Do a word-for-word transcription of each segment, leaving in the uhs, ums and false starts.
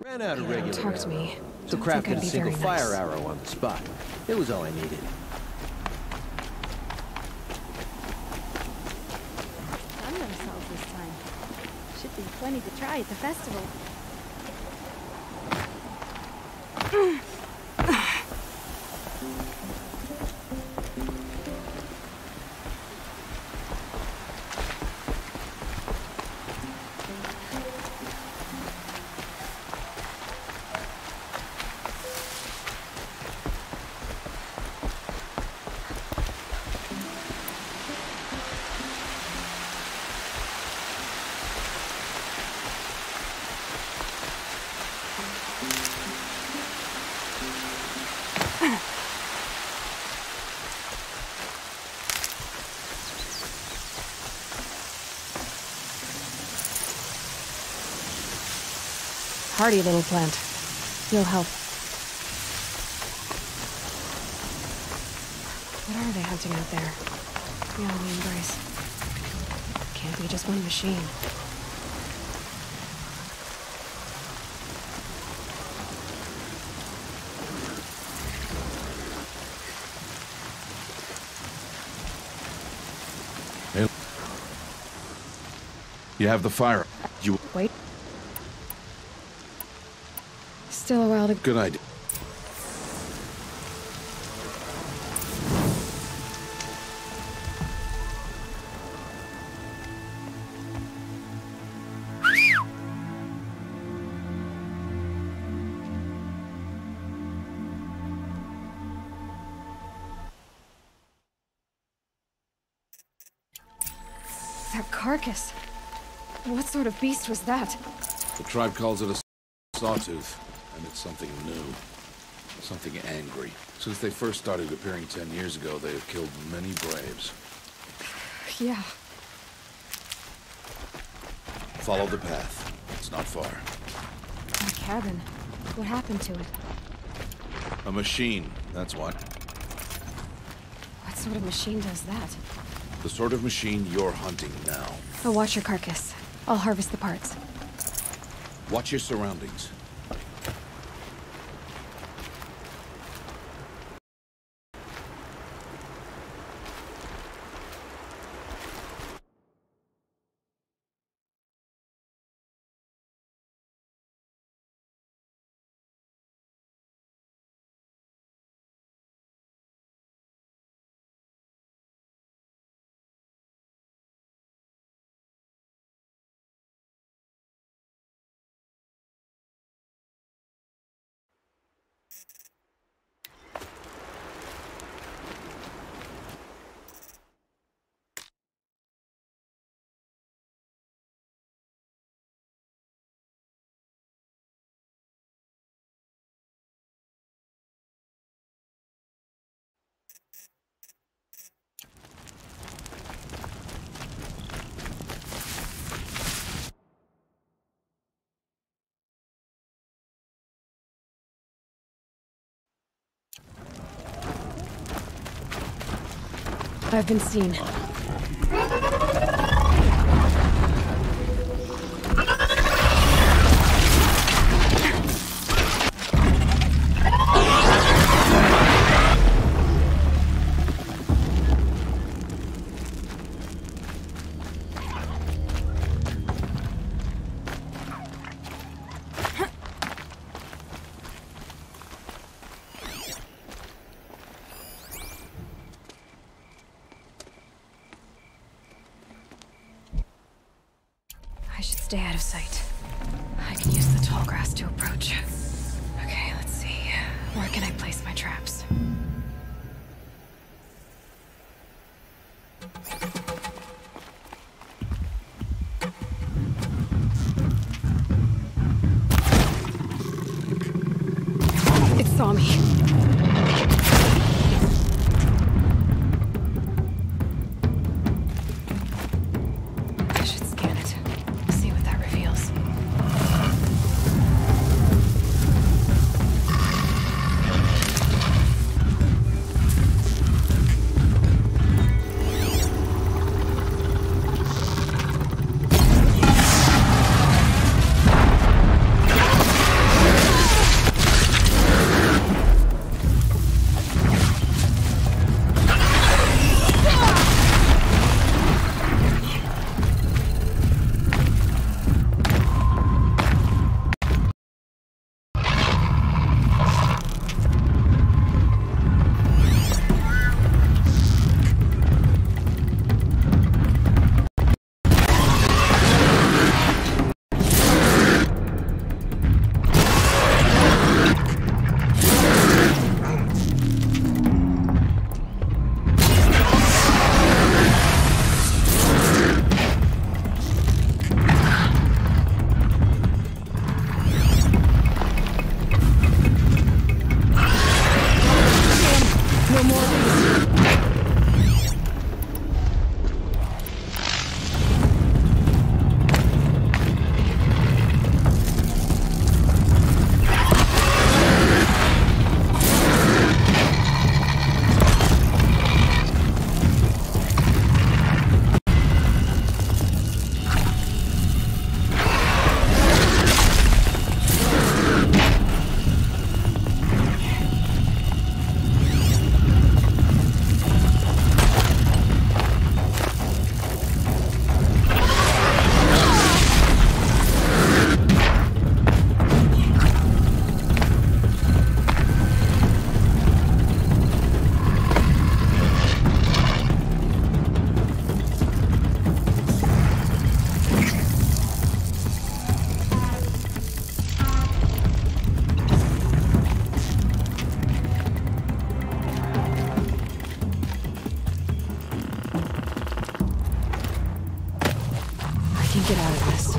Ran out of Yeah, regular talk to me. So Don't crafted think a I'd be single very fire nice. arrow on the spot. It was all I needed. Done themselves this time. Should be plenty to try at the festival. Hardy little plant. You'll help. What are they hunting out there? Beyond the embrace. Can't be just one machine. Hey. You have the fire. You... Wait. Still a while to... Good idea. That carcass. What sort of beast was that? The tribe calls it a sawtooth, and it's something new. Something angry. Since they first started appearing ten years ago, they have killed many braves. Yeah. Follow the path. It's not far. That cabin. What happened to it? A machine, that's what. What sort of machine does that? The sort of machine you're hunting now. I'll watch your carcass. I'll harvest the parts. Watch your surroundings. I've been seen. I should stay out of sight. I can use the tall grass to approach. Okay, let's see. Where can I place my traps? It saw me. can get out of this.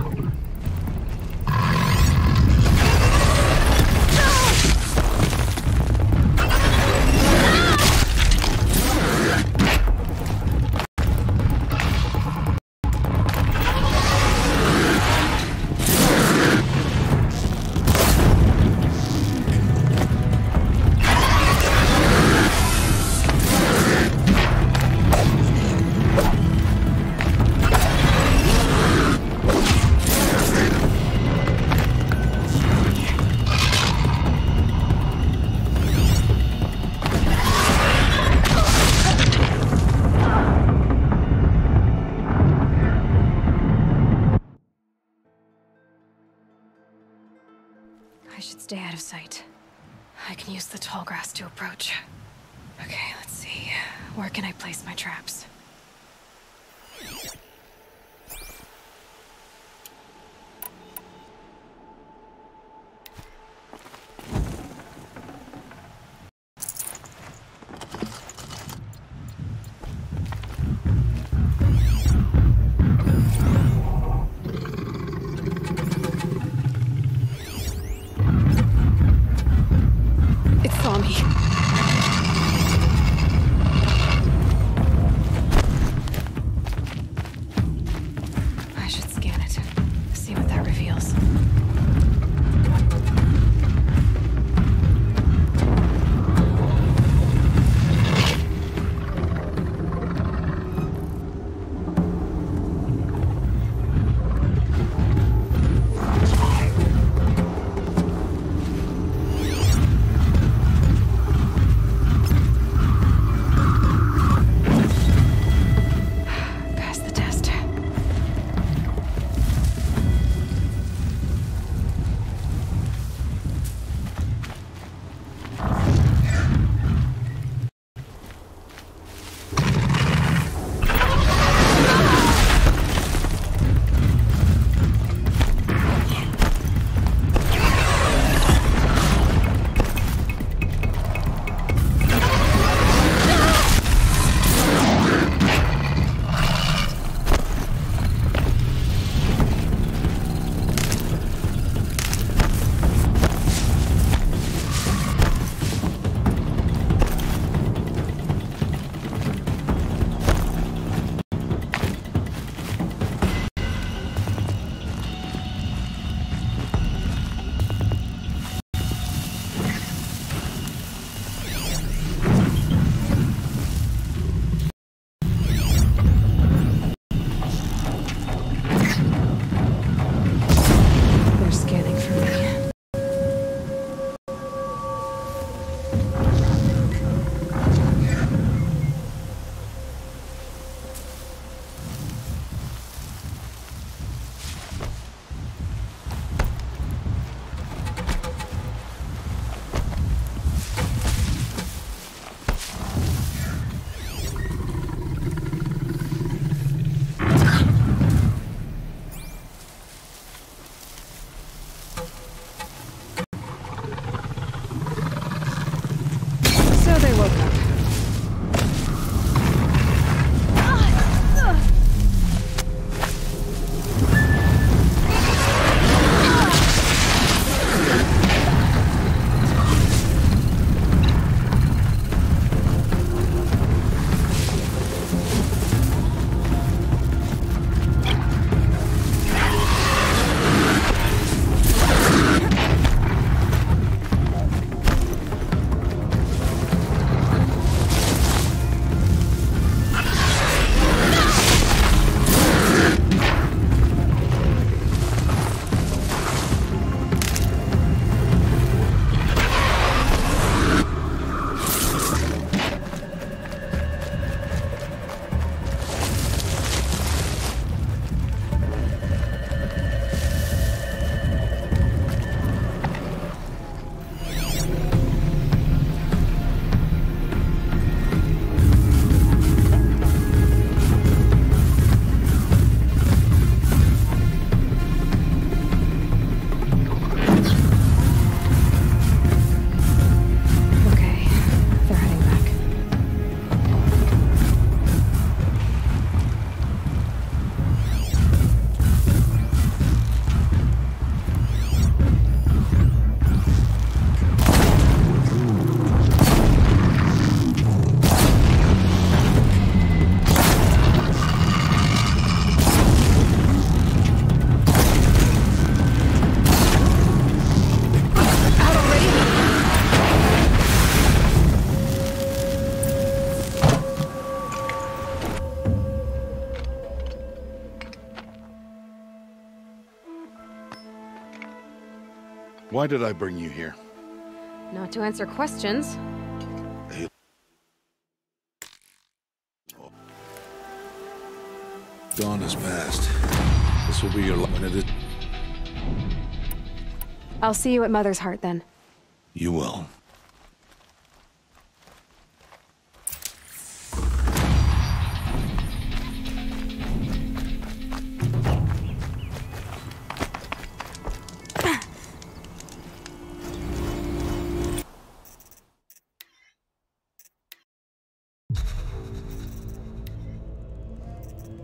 I should stay out of sight. I can use the tall grass to approach. Okay, let's see. Where can I place my traps? It saw me. Why did I bring you here? Not to answer questions. Dawn has passed. This will be your last minute. I'll see you at Mother's Heart then. You will.